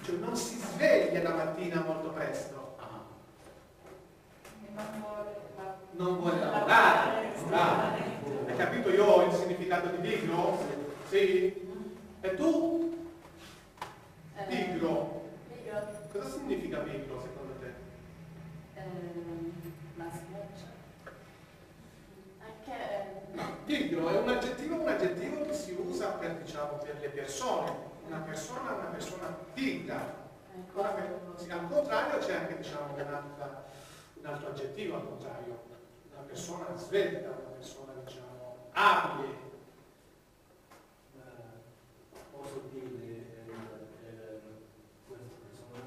cioè non si sveglia la mattina molto presto. Non vuole lavorare. Hai capito io il significato di pigro? Sì? E tu? Pigro. Cosa significa pigro secondo te? La schiaccia. Pigro è un aggettivo che si usa per, diciamo, per le persone. Una persona pigra. Al contrario c'è anche, diciamo, un altro aggettivo al contrario. Una persona svelta, una persona, diciamo, abile. Posso dire questa persona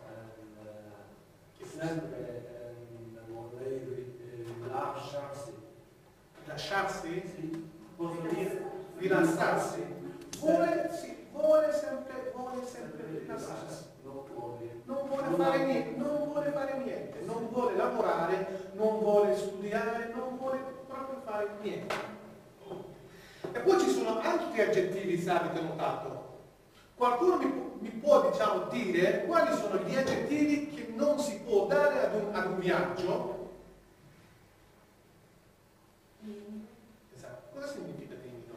che sempre vuole lasciarsi. Lasciarsi? Sì. Posso dire? Rilassarsi. Vuole sempre rilassarsi. Non vuole fare niente, non vuole lavorare, non vuole studiare, non vuole proprio fare niente. E poi ci sono altri aggettivi, se avete notato. Qualcuno mi può, diciamo, dire quali sono gli aggettivi che non si può dare ad un viaggio? Esatto. Cosa significa timido?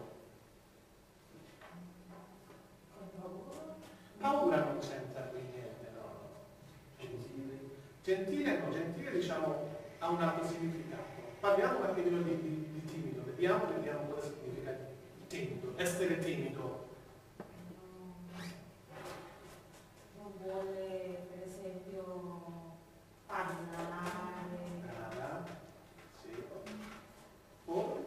Paura non c'entra qui niente, no? Gentile, diciamo, ha un altro significato. Parliamo un attimino di timido, vediamo cosa significa timido, essere timido. Non vuole, per esempio, parlare. Sì. Poi?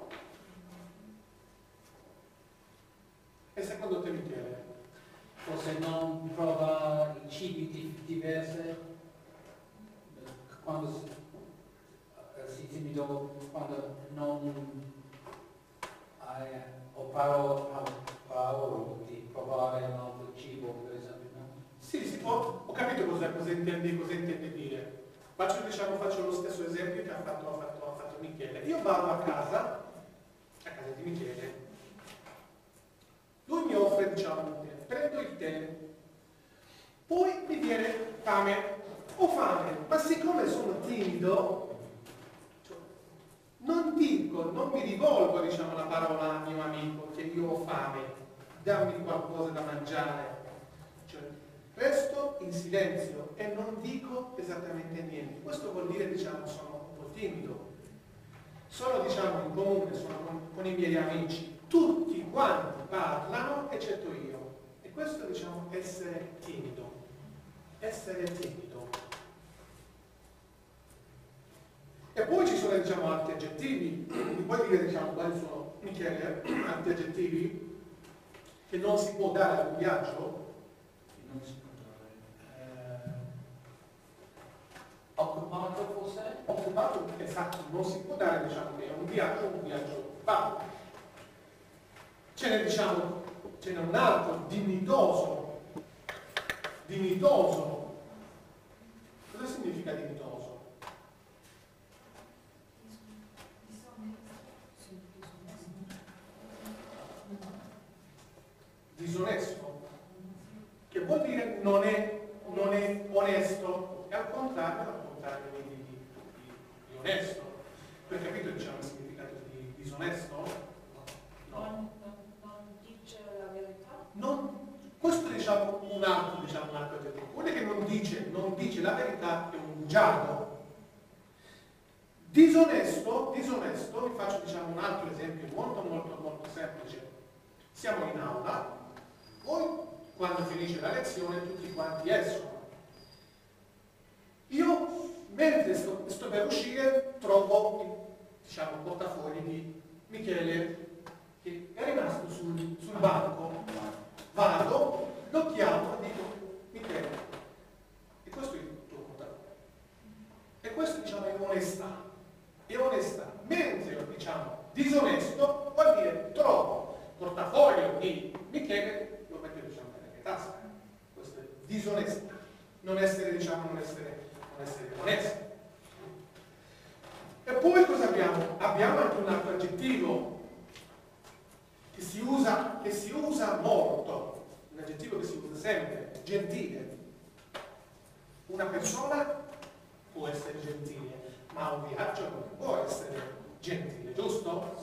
E secondo te, Michele? Forse non prova i cibi diversi quando si timido, quando non ho paura di provare un altro cibo, per esempio, no? Sì, ho capito cosa intendi dire. Faccio lo stesso esempio che ha fatto Michele. Io vado a casa di Michele, lui mi offre, diciamo, un tè, prendo il tè, poi mi viene fame, ho fame, ma siccome sono timido, non mi rivolgo, diciamo, la parola al mio amico che io ho fame, dammi qualcosa da mangiare. Cioè, resto in silenzio e non dico esattamente niente. Questo vuol dire, diciamo, sono un po' timido. Sono, diciamo, in comune, sono con i miei amici, tutti quanti parlano eccetto io. E questo, diciamo, essere timido. Essere timido. E poi ci sono, diciamo, altri aggettivi. Mi puoi dire, diciamo, quali sono, Michele, altri aggettivi che non si può dare ad un viaggio? Non si può dare. Occupato forse? Occupato, esatto, non si può dare, diciamo, che è un viaggio occupato. Ce n'è un altro, dignitoso. Dignitoso. Cosa significa dignitoso? Disonesto, che vuol dire non è onesto, e al contrario di onesto. Tu hai capito, diciamo, il significato di disonesto? No. Non dice la verità? Questo, diciamo, un altro aggettivo. Quello che non dice la verità è un bugiardo. Disonesto, vi faccio, diciamo, un altro esempio molto semplice. Siamo in aula, poi quando finisce la lezione tutti quanti escono. Io, mentre sto per uscire, trovo, diciamo, il portafogli di Michele che è rimasto sul banco. Vado, lo chiamo e dico: Michele, e questo è il tuo portafoglio. E questo, diciamo, è onestà. È onestà. Mentre, diciamo, disonesto vuol dire trovo portafoglio di Michele, lo metto, diciamo, nelle tasche. Questo è disonestà. Non essere onesti. E poi cosa abbiamo? Abbiamo anche un altro aggettivo che si usa molto, un aggettivo che si usa sempre, gentile. Una persona può essere gentile, ma un viaggio non può essere gentile, giusto?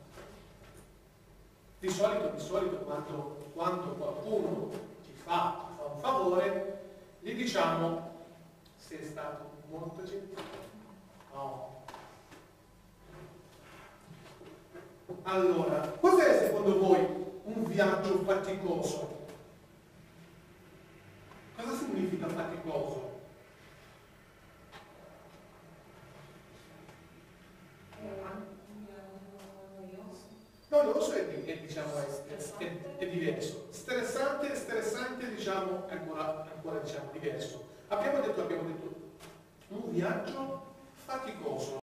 Di solito quando qualcuno ci fa un favore, gli diciamo sei stato molto gentile. No. Allora, cos'è secondo voi un viaggio faticoso? Cosa significa faticoso? Noioso è diverso. Stressante diciamo è ancora diciamo diverso. Abbiamo detto un viaggio faticoso.